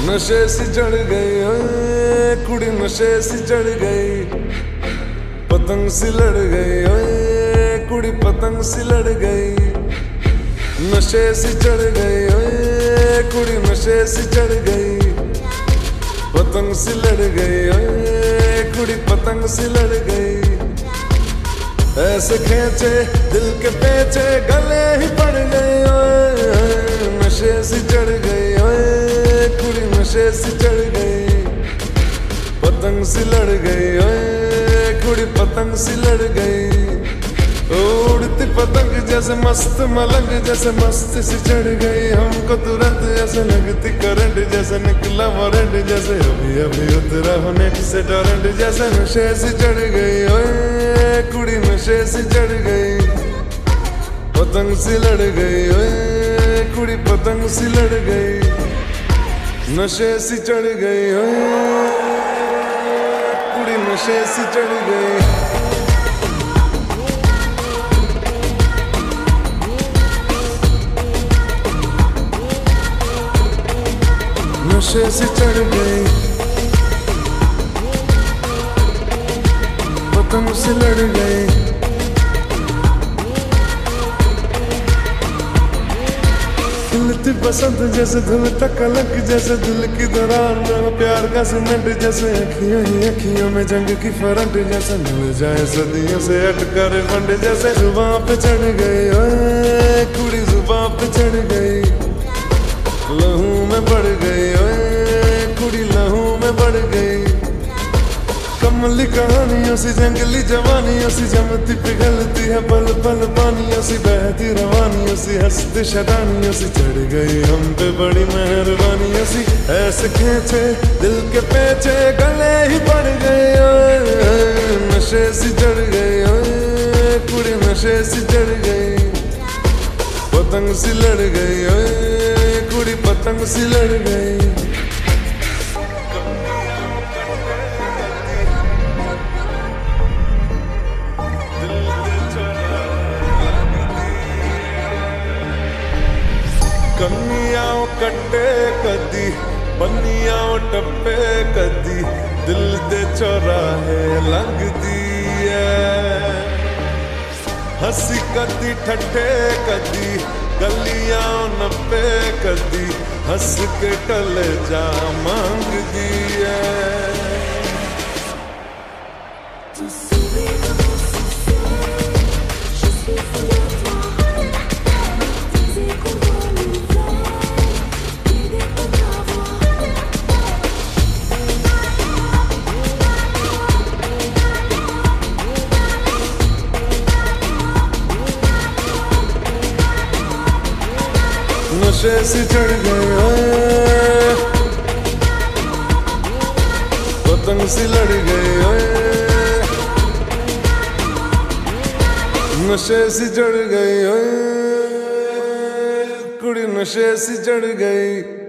नशे सी चढ़ गई ओए कुड़ी, नशे सी चढ़ गई, पतंग सी लड़ गई ओए कुड़ी, पतंग सी लड़ गई। नशे सी चढ़ गई ओए कुड़ी, नशे सी चढ़ गई, पतंग सी लड़ गई ओए कुड़ी, पतंग सी लड़ गई। ऐसे खेचे दिल के पेचे गले ही पड़ गए ओए, नशे सी चढ़ गई ओए कुड़ी, नशे सी चढ़ गई, पतंग सी लड़ गई ओए कुड़ी, पतंग सी लड़ गई। उड़ती पतंग जैसे मस्त मलंग, जैसे मस्त सी चढ़ गई हमको तुरंत, ऐसे लगती करंट जैसे निकला वारंट, जैसे अभी अभी उतरा हो नेट से टोरेंट, जैसे नशे सी चढ़ गई ओए कुड़ी, नशे सी चढ़ गई, पतंग सी लड़ गई ओए कुड़ी, पतंग सी लड़ गई। नशे सी चढ़ गई ओए कुड़ी, नशे सी चढ़ गई। नशे से चढ़ गई, पतंग से लड़ गई। खिलती बसंत जैसे धुलता कलक, जैसे दिल की दरार में प्यार का सीमेंट, जैसे अखियों ही अखियों में जंग की फरंट, जैसे मिल जाए सदियों से अटका रिफंड, जैसे जुबां पे चढ़ गई ओए कुड़ी, जुबां पे चढ़ गई, लहू में बढ़ गई ओए कुड़ी, लहू में बढ़ गई। कमली कहानियों सी जंगली जवानियों सी, जमती पिघलती है पल पल पानियों सी, बहती रवानियों सी, हंसती शरानियों सी, चढ़ गई हम पे बड़ी मेहरबानियों सी। ऐसे खेचे दिल के पेचे गले ही पड़ गए ओए, नशे सी चढ़ गई ओए कुड़ी, नशे सी चढ़ गई, पतंग सी लड़ गई ओए कुड़ी, पतंग सी लड़ गई। कन्नियाओ कट्टे कदी, बन्नियाओ टप्पे कदी, दिल दे चौराहे लंघदी है। हंसी कदी ठट्ठे कदी, गलियां नप्पे कदी, हंस के टल जा मांगदी है। नशे सी चढ़ गई ओए, पतंग सी लड़ गई ओए, नशे सी चढ़ गई ओए कुड़ी, नशे सी चढ़ गई।